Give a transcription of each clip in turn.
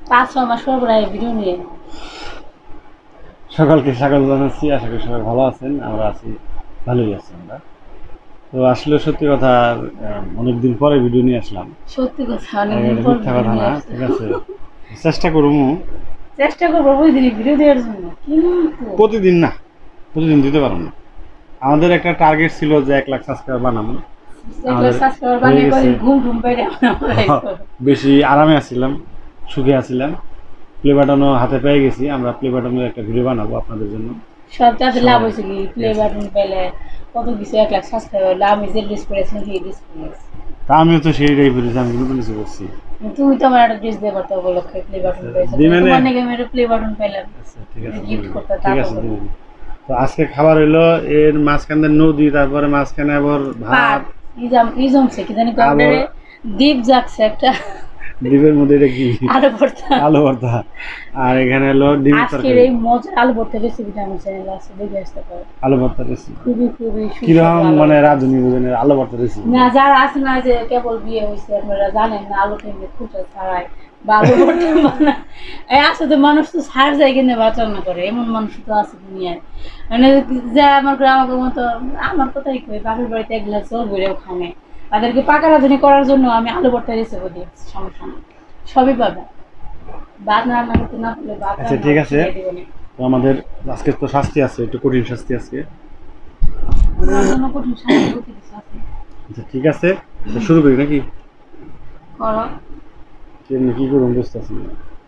5-6 মাস পর পর ভিডিও নিয়ে। সকালকে স্বাগত জানাচ্ছি, আশা করি সবাই ভালো আছেন, আমরা আছি, ভালোই আছি আমরা। তো আসলে সত্যি কথা, অনেকদিন পরে ভিডিও নিয়ে আসলাম। সত্যি কথা, এটা অনেকদিন পর মিথ্যা ভিডিও কথা নিয়ে না, আসছো। ঠিক আছে। চেষ্টা করবো, চেষ্টা করবো প্রতিদিনই ভিডিও দেওয়ার জন্য, কিন্তু প্রতিদিন না, প্রতিদিন দিতে পারবো না। আমাদের একটা টার্গেট ছিল যে 1 লাখ সাবস্ক্রাইবার বানাবো। একলা আমাদের সাবস্ক্রাইবার হয়ে বানিয়ে গেছে। কদিন ঘুম ঘুম পাইরে আমরা বেশি আরামে আছিলাম, সুখে আছিলাম। প্লে বাটনও হাতে পেয়ে গেছি, আমরা প্লে বাটনের একটা ভিডিও বানাবো আপনাদের জন্য। সবটাতে লাভ সবাই হয়েছে কি, প্লে ঠিক আছে। বাটন পেলে কত কিছু 1 লাখ সাবস্ক্রাইবার আমি যে লিস্ট করেছি সেই লিস্ট করেছি। তা আমিও তো সেইটাই করেছি, আমি কিন্তু কিছু করছি। তুমি তো আমার একটা ড্রেস দিয়ে পারতো উপলক্ষে প্লে বাটন পেয়েছো, দিই মানে, তোমার নাকি আমি একটা প্লে বাটন পেলাম, আচ্ছা ঠিক আছে গিফট দিবেন, করতে তা ঠিক তো আছে বললাম। দিবেন। তো আজকে খাবার হইলো, এর মাঝখানে নদী, তারপরে মাঝখানে আবার পাট ভাত, ইজমছে কি জানি আবার কবডারে দ্বীপ জাগছে একটা ডিমের মধ্যে এটা কি, আলু ভর্তা। আলু ভর্তা। আর এখানে হলো ডিমের আজকের তরকারি। এই মজার আলু ভর্তা রেসিপিটা আমার চ্যানেলে আছে, দেখে আসতে পারো। আলু ভর্তা রেসিপি খুবই খুবই সুস্বাদু কিরকম, আলু মানে ভর্তা। রাঁধুনি বুঝেন আলু ভর্তা রেসিপি? না যারা আছে না, যে কেবল বিয়ে হয়েছে আপনারা জানেন না আলু কেমনি খুঁটে ছাড়াই বা আলু ভর্তা বানায়। এই আছে তো মানুষ তো ছাড় যায় কিনে বাঁচানো করে, এমন মানুষ তো আছে দুনিয়ায়। মানে যে আমার গ্রামের মতো, আমার কথাই কই, বাপের বাড়িতে এক গ্লাস জল ভরেও খানে, তাদেরকে পাকা রাঁধুনি করার জন্য আমি আলু ভর্তা রেসিপি দিয়েছি, সমস্যা নেই, সবই পাবে। ভাত রান্না করতে না পারলে ভাত আচ্ছা রান্না ঠিক আছে। শিখিয়ে দিব না। তো আমাদের আজকে তো শাস্তি আছে, একটু কঠিন শাস্তি আজকে। তোমার জন্য কঠিন শাস্তি করতে কিছু আছে? আচ্ছা ঠিক আছে, তো শুরু করি নাকি? করো। কেমনি কি করুন বুঝতেছি না।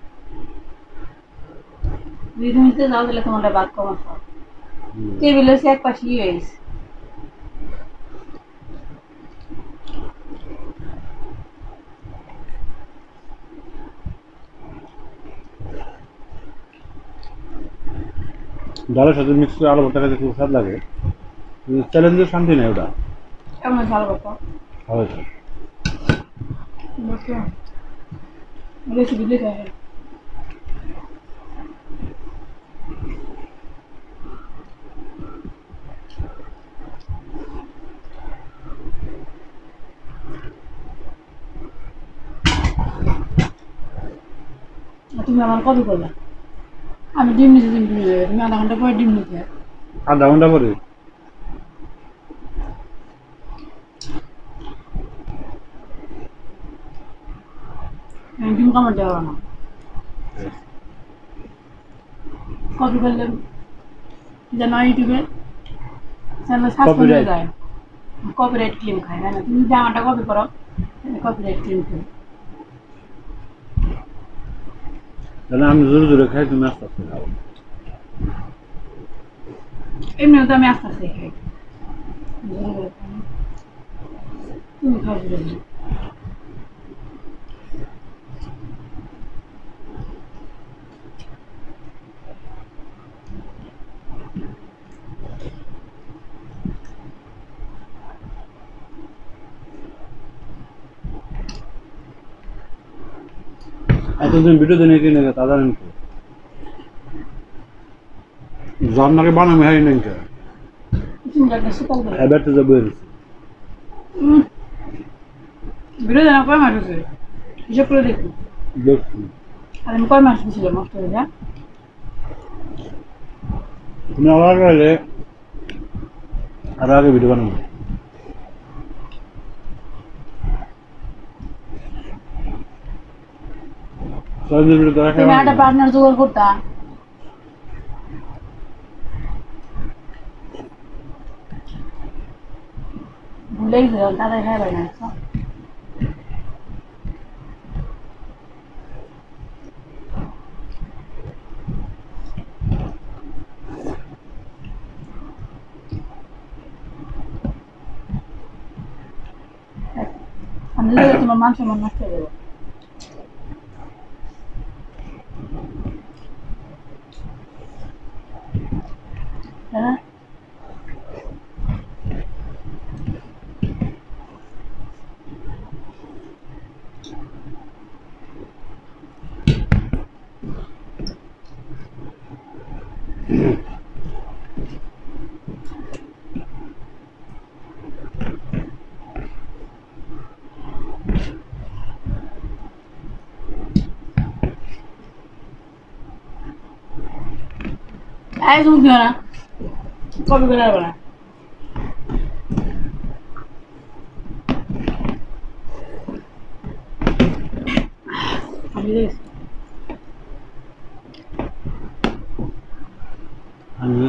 বিধুমিতে যাও দিলে তোমার ভাত কম আছে, হুম। টেবিল হচ্ছে এক পাশে ইয়ে হয়েছে। ডালের সাথে মিক্স করে আলু ভর্তা খেতে খুব স্বাদ লাগে, চ্যালেঞ্জের শান্তি নেই ওটা। কেমন ভালো কথা ভালো হয়েছে। বুঝছো, রেসিপি লিখে আসে। তুমি আমার কবে করবে? আমি ডিম নিতে ডিম নিয়ে যাবে, তুমি আধা ঘন্টা পরে ডিম নিতে হবে। আধা ঘন্টা পরে? আমি ডিম কামড় দেওয়া না, কপি করলে যেন ইউটিউবে চ্যানেল সাসপেন্ড হয়ে কপিরাইট। যায়, কপিরাইট ক্লেম খায়, তাই না? তুমি জামাটা কপি করো, কপিরাইট ক্লেম করো। তাহলে আমি জোরে জোরে খাই, তুমি আস্তে আস্তে খাও। এমনিও তো আমি আস্তে আস্তে খাই, জোরে জোরে খাই না। তুমি খাও জোরে জোরে। এতদিন ভিডিও দিনে কিনে তা জানেন তো, জন্মাকে বানামি হয় নাই কে, তুমি একটা শীতল করে এবার তো যাবো এর। ভিডিও জানা কয় মাস হয়েছে হিসাব করে দেখি। দেখছি আর আমি কয় মাস গেছিলাম নষ্ট হয়ে যা। তুমি আমার গেলে আরো আগে ভিডিও বানাবো। চ্যালেঞ্জের ভিডিও তারা তুমি খাই একটা না। পার্টনার জোগাড় করতা, ভুলে গেছিলাম, তাদের খাই পাই না। আমি লেগে তোমার মান সম্মান নষ্ট হয়ে যাবো। তাই না? আয় তুমি দিও না কবে করে আসবো না আমি দেখছি আমি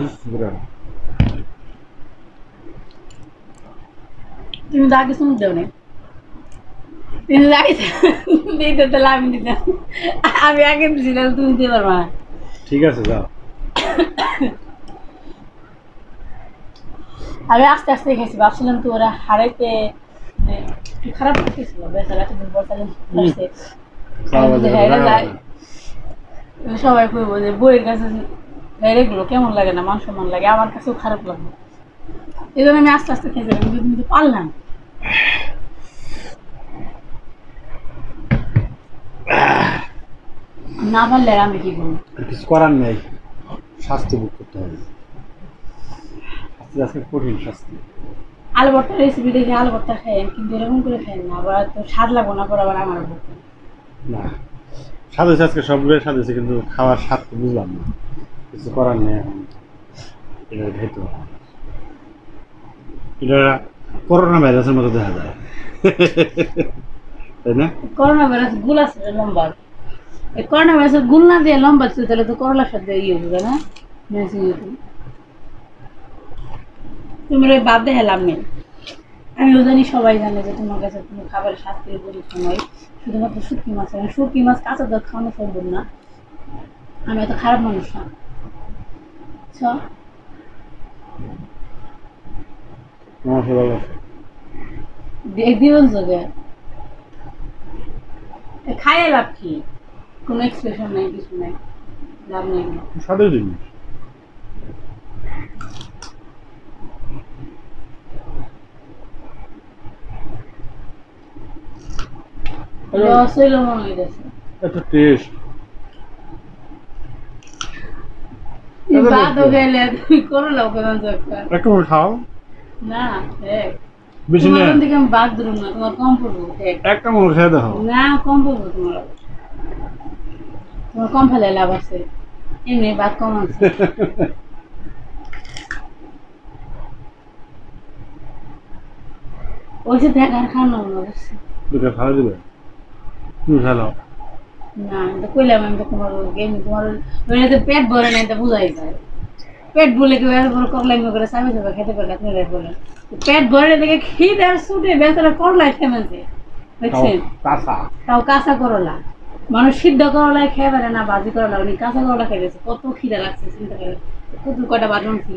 তুমি তো আগে শুনতে দেও না তুমি তো আগে দিতে তাহলে আমি দিতাম আমি আগে দিয়েছিলাম তুমি দিতে পারবা না ঠিক আছে যাও আমি আস্তে আস্তে খেয়েছি ভাবছিলাম তো ওরা হারাইতে একটু খারাপ লাগতেছিল বেচারা এতদিন পর তাহলে সবাই কইব যে বইয়ের কাছে এগুলো কেমন লাগে না মান সম্মান লাগে আমার কাছেও খারাপ লাগবে এই জন্য আমি আস্তে আস্তে খেয়েছিলাম কিন্তু তুমি তো পারলাম না পারলে আর আমি কি করবো কিছু করার নেই শাস্তি ভোগ করতে হবে আজকে কঠিন শাস্তি আলু ভর্তা রেসিপি দেখে আলু ভর্তা খাই কিন্তু এরকম করে খাই না আবার তো স্বাদ লাগবো না পর আবার আমার না স্বাদ হয়েছে আজকে সবগুলো স্বাদ হয়েছে কিন্তু খাওয়ার স্বাদ তো বুঝলাম না কিছু করার নেই এখন এটা খেতে হবে এটা করোনা ভাইরাসের মতো দেখা যায় তাই না করোনা ভাইরাস গুল আছে লম্বা এই করোনা ভাইরাসের গুল না দিয়ে লম্বা ছিল তাহলে তো করলার সাথে ইয়ে হবে না তুমি ওই বাদ দেখে লাভ নেই আমিও জানি সবাই জানে যে তোমার কাছে তুমি খাবারের শাস্তির পরীক্ষা নয় শুধুমাত্র শুটকি মাছ মানে শুটকি মাছ কাঁচা তো খাওয়ানো সম্ভব না আমি এত খারাপ মানুষ না দিবেন যোগে খাইয়ে লাভ কি কোনো এক্সপ্রেশন নেই কিছু নেই লাভ নেই স্বাদের জিনিস লস হইল মনে হইতেছে একটা টেস্ট বাদ হয়ে গেলে তুমি করো লাও কেন একটু খাও না দেখ বেশি না দিকে আমি বাদ ধরুন না তোমার কম পড়বো একটা মুখ খেয়ে দেখো না কম পড়বো তোমার কম ফেলে লাভ আছে এমনি বাদ কম আছে ওই যে দেখ আর খাওয়ানো অবশ্যই দুটো খাওয়া দিবে তুমি খেলো না আমি তো কইলাম আমি তো তোমার তোমার পেট ভরে না এটা বুঝাই যায় পেট ভরলে কেউ এত বড় করলাই করে চাবি চাবা খেতে পারলে আপনি বলেন পেট ভরে দেখে খিদে আর ছুটে বেচারা করলাই খেমেছে দেখছেন তাও কাঁচা করলা মানুষ সিদ্ধ করলাই খেয়ে পারে না ভাজি করলা উনি কাঁচা করলা খেয়েছে কত খিদে লাগছে চিন্তা করে কত কয়টা বাজনছি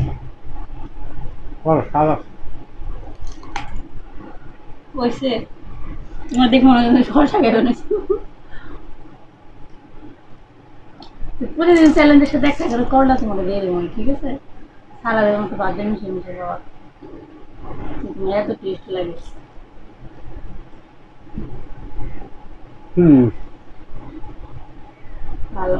কইছে তোমার দেখে মনে হয় শসা খেয়ে বানিয়েছি প্রতিদিন চ্যালেঞ্জের সাথে একটা করে করলা তোমাকে দিয়ে দেবো ঠিক আছে সালাদের মতো বাদ দিয়ে মিশে মিশে বাবা তোমার এত টেস্ট লাগে ভালো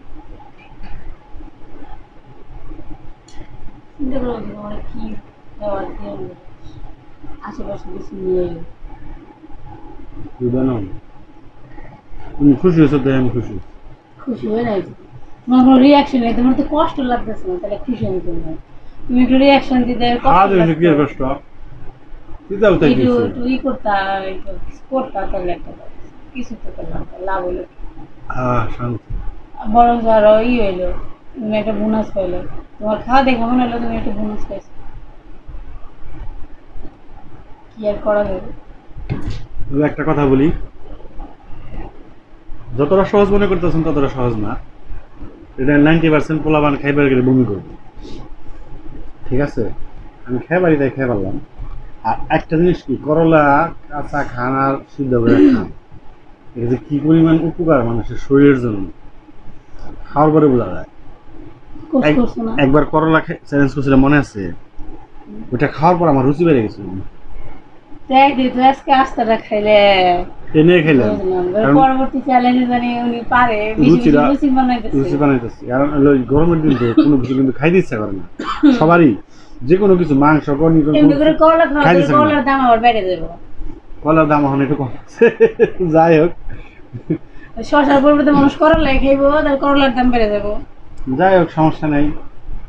চিন্তা করো তোমার কি দেওয়ার দিয়ে আশেপাশে কিছু নিয়ে এলো তুমি খুশি হয়েছো তাই আমি খুশি খুশি হয়ে নাই তোমার কোনো রিয়াকশন নেই তোমার তো কষ্ট লাগতেছে না তাহলে খুশি আমি তুমি তুমি একটু রিয়াকশন দিতে কষ্ট তুই করতা তাহলে একটা কিছু তো করলাম লাভ হলো বরং ধরো হইলো তুমি একটা বোনাস পাইলো তোমার খাওয়া দেখে মনে হলো তুমি একটা বোনাস পাইছো কি আর করা যাবে একটা কথা বলি যতটা সহজ মনে করতেছেন ততটা সহজ না এটা 90% পোলাবান খাইবার গেলে বমি করবে ঠিক আছে আমি খেয়ে বাড়ি তাই খেয়ে পারলাম আর একটা জিনিস কি করলা কাঁচা খান আর সিদ্ধ করে খান এটা যে কি পরিমাণ উপকার মানুষের শরীরের জন্য খাওয়ার পরে বোঝা যায় একবার করলা চ্যালেঞ্জ করছিলাম মনে আছে ওটা খাওয়ার পর আমার রুচি বেড়ে গেছিল পরবর্তী চ্যালেঞ্জে জানি উনি পারে রুচি বানাইতেছি কারণ গরমের দিন তো কোনো কিছু কিন্তু খাইতে ইচ্ছা করে না সবারই যে কোনো কিছু মাংস কলার দাম এখন একটু কম যাই হোক শশার পরিবর্তে মানুষ করলাই খাইবো তাহলে করলার দাম বেড়ে যাবো যাই হোক সমস্যা নাই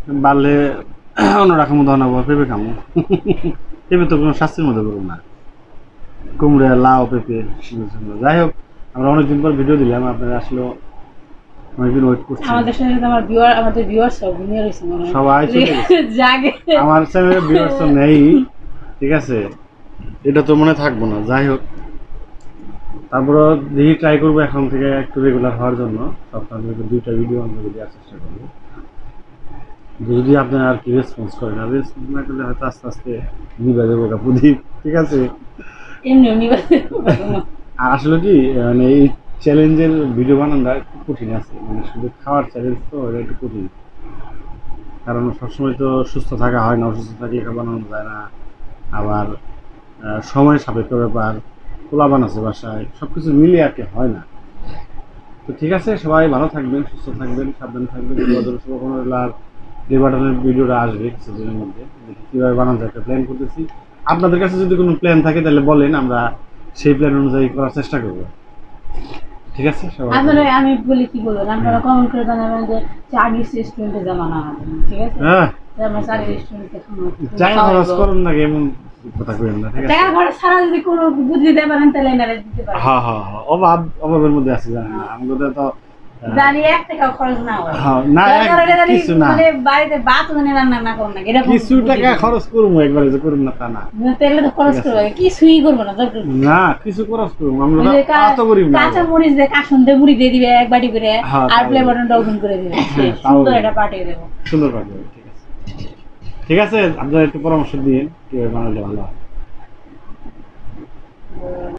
বাড়লে অন্যরকম উদাহরণ হবো পেঁপে খামো। পেঁপে তো কোনো শাস্তির মধ্যে পড়বো না, কুমড়া লাউ পেঁপে। যাই হোক, আমরা অনেকদিন পর ভিডিও দিলাম, আপনারা আসলে অনেকদিন ওয়েট করছি। আমাদের সাথে তো আমাদের ভিউয়ার সব ঘুমিয়ে রয়েছে মনে হয়। সবাই চলে গেছে। জাগে। আমার চ্যানেলে ভিউয়ার্স তো নেই, ঠিক আছে, এটা তো মনে থাকবো না। যাই হোক, তারপর দেখি ট্রাই করবো এখন থেকে একটু রেগুলার হওয়ার জন্য, সপ্তাহে 2টা ভিডিও আমরা দেওয়ার চেষ্টা করবো। যদি আপনি আর কি রেসপন্স করেন, আর রেসপন্স না করলে হয়তো আস্তে আস্তে নিবে দেবো প্রদীপ, ঠিক আছে। এমনি এমনি বাজে। আর আসলে কি মানে এই চ্যালেঞ্জের ভিডিও বানানোটা একটু কঠিন আছে, মানে শুধু খাওয়ার চ্যালেঞ্জ তো এটা একটু কঠিন, কারণ সবসময় তো সুস্থ থাকা হয় না, অসুস্থ থাকলে এটা বানানো যায় না। আবার সময় সাপেক্ষ ব্যাপার, পোলাপান আছে বাসায়, সব কিছু মিলিয়ে আর কি হয় না। তো ঠিক আছে, সবাই ভালো থাকবেন, সুস্থ থাকবেন, সাবধানে থাকবেন। শুভকামনা। আর ডে বাটনের ভিডিওটা আসবে কিছুদিনের মধ্যে, দেখি কীভাবে বানানো যায় একটা প্ল্যান করতেছি। আপনাদের কাছে যদি কোনো প্ল্যান থাকে তাহলে বলেন, আমরা সেই প্ল্যান অনুযায়ী করার চেষ্টা করবো, ঠিক আছে। সবাই আপনারা আমি বলি কি বলবেন, আপনারা কমেন্ট করে জানাবেন যে চাইনিজ রেস্টুরেন্টে জামা না আমাদের, ঠিক আছে? হ্যাঁ, যে আমরা চাইনিজ রেস্টুরেন্টে চাই খরচ করুন না, এমন কথা কইেন না, ঠিক আছে। টাকা খরচ ছাড়া যদি কোনো বুদ্ধি দিতে পারেন তাহলে এনারা দিতে পারেন। হ্যাঁ হ্যাঁ হ্যাঁ, অভাবের মধ্যে আছে, জানেন না আমাদের তো জানি 1 টাকা খরচ না হয়। হ্যাঁ, না কিছু না, মানে বাড়িতে ভাত মানে রান্না না করুন না, এরকম কিছু টাকা খরচ করবো, একবারে যে করুন না তা না, তেলে তো খরচ করবে, কিছুই করবো না দরকার নেই। না কিছু খরচ করবো, আমরা ওই যে এত গরিব না। কাঁচা মরিচ দিয়ে কাসুন দিয়ে মুড়ি দিয়ে দিবে 1 বাটি করে, হ্যাঁ, আর তাও প্লে বাটনটা ওপেন করে দিবে, হ্যাঁ, তাও সুন্দর দিবে। একটা পাঠিয়ে দেবো। সুন্দর পাবে, ঠিক আছে। ঠিক আছে, আপনারা একটু পরামর্শ দিন কিভাবে বানালে ভালো হয়।